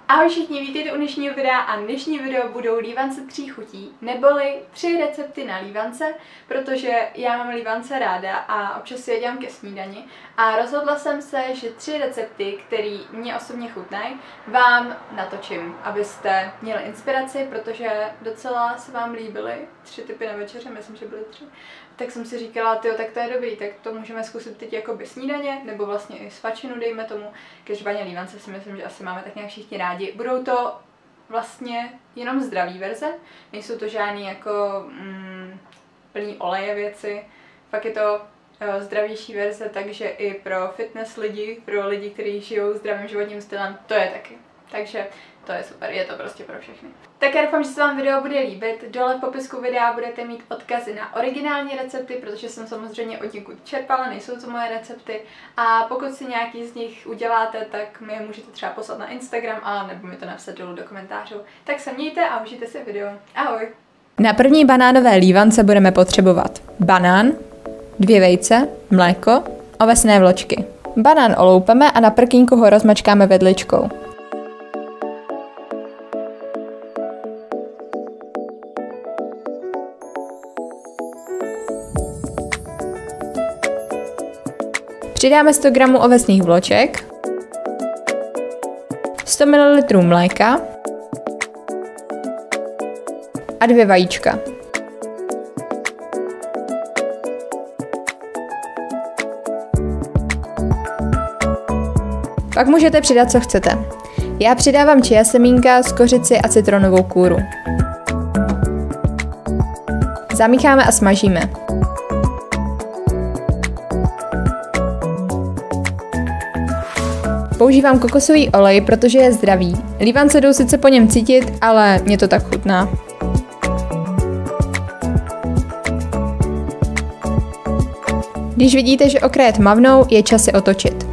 Ahoj všichni, vítejte u dnešního videa a dnešní video budou lívance 3 chutí, neboli 3 recepty na lívance, protože já mám lívance ráda a občas si je dělám ke snídani a rozhodla jsem se, že 3 recepty, které mě osobně chutnají, vám natočím, abyste měli inspiraci, protože docela se vám líbily 3 typy na večeře, myslím, že byly 3. Tak jsem si říkala, tyjo, tak to je dobrý, tak to můžeme zkusit teď jako by snídaně, nebo vlastně i svačinu, dejme tomu. Každopádně lívance si myslím, že asi máme tak nějak všichni rádi. Budou to vlastně jenom zdravý verze, nejsou to žádný jako plný oleje věci, fakt je to zdravější verze, takže i pro fitness lidi, pro lidi, kteří žijou zdravým životním stylem, to je taky. Takže to je super, je to prostě pro všechny. Tak já doufám, že se vám video bude líbit. Dole v popisku videa budete mít odkazy na originální recepty, protože jsem samozřejmě od někud čerpala, nejsou to moje recepty. A pokud si nějaký z nich uděláte, tak mi je můžete třeba poslat na Instagram a nebo mi to napsat dolů do komentářů. Tak se mějte a užijte si video. Ahoj! Na první banánové lívance budeme potřebovat banán, 2 vejce, mléko, ovesné vločky. Banán oloupeme a na prkínku ho rozmačkáme vedličkou. Přidáme 100 g ovesných vloček, 100 ml mléka a 2 vajíčka. Pak můžete přidat, co chcete. Já přidávám chia semínka, skořici a citronovou kůru. Zamícháme a smažíme. Používám kokosový olej, protože je zdravý. Lívance jdou sice po něm cítit, ale mě to tak chutná. Když vidíte, že okraje tmavnou, je čas je otočit.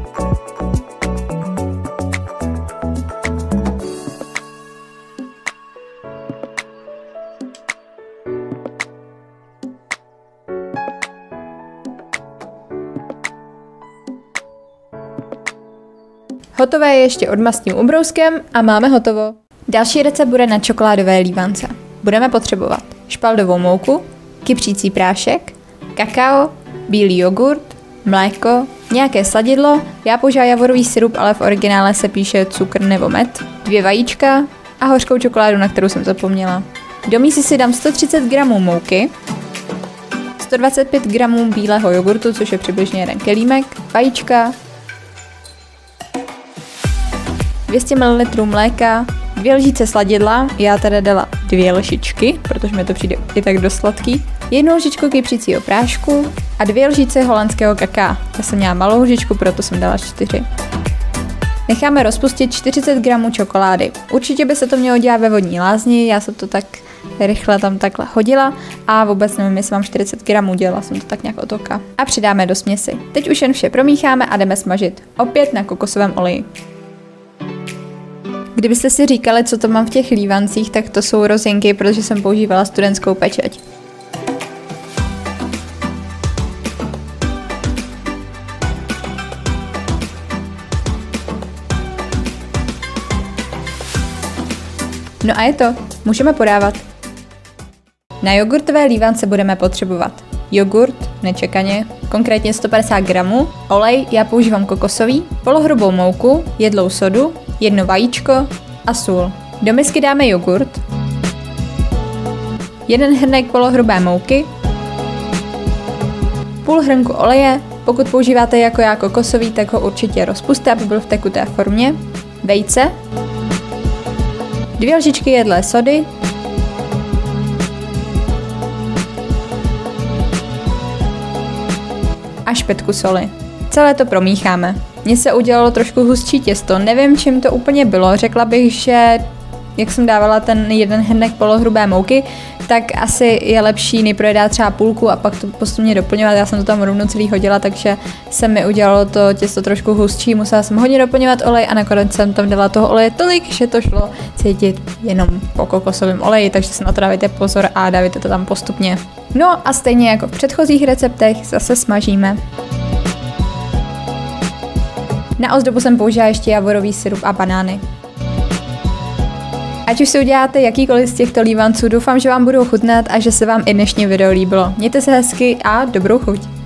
Hotové je ještě odmastím ubrouskem a máme hotovo. Další recept bude na čokoládové lívance. Budeme potřebovat špaldovou mouku, kypřící prášek, kakao, bílý jogurt, mléko, nějaké sladidlo, já používám javorový sirup, ale v originále se píše cukr nebo med, 2 vajíčka a hořkou čokoládu, na kterou jsem zapomněla. Do mísy si dám 130 g mouky, 125 g bílého jogurtu, což je přibližně 1 kelímek, vajíčka, 200 ml mléka, 2 lžíce sladidla, já teda dala 2 lžičky, protože mi to přijde i tak dost sladký, 1 lžičku kypřícího prášku a 2 lžíce holandského kakaa. Já jsem měla malou lžičku, proto jsem dala 4. Necháme rozpustit 40 g čokolády. Určitě by se to mělo dělat ve vodní lázni, já jsem to tak rychle tam takhle hodila a vůbec nevím, jestli mám 40 g, dělala jsem to tak nějak od oka. A přidáme do směsi. Teď už jen vše promícháme a jdeme smažit. Opět na kokosovém oleji. Kdybyste si říkali, co to mám v těch lívancích, tak to jsou rozinky, protože jsem používala studentskou pečeť. No a je to, můžeme podávat. Na jogurtové lívance budeme potřebovat jogurt, nečekaně, konkrétně 150 g, olej, já používám kokosový, polohrubou mouku, jedlou sodu, 1 vajíčko a sůl. Do misky dáme jogurt, 1 hrnek polohrubé mouky, půl hrnku oleje, pokud používáte jako já kokosový, tak ho určitě rozpusťte, aby byl v tekuté formě, vejce, 2 lžičky jedlé sody, a špetku soli. Celé to promícháme. Mně se udělalo trošku hustší těsto, nevím, čím to úplně bylo, řekla bych, že jak jsem dávala ten 1 hrnek polohrubé mouky, tak asi je lepší nejprve dát třeba půlku a pak to postupně doplňovat. Já jsem to tam rovnou celý hodila, takže se mi udělalo to těsto trošku hustší, musela jsem hodně doplňovat olej a nakonec jsem tam dala toho oleje tolik, že to šlo cítit jenom po kokosovém oleji, takže se na to dávajte pozor a dávajte to tam postupně. No a stejně jako v předchozích receptech zase smažíme. Na ozdobu jsem použila ještě javorový sirup a banány. Ať už si uděláte jakýkoliv z těchto lívanců, doufám, že vám budou chutnat a že se vám i dnešní video líbilo. Mějte se hezky a dobrou chuť!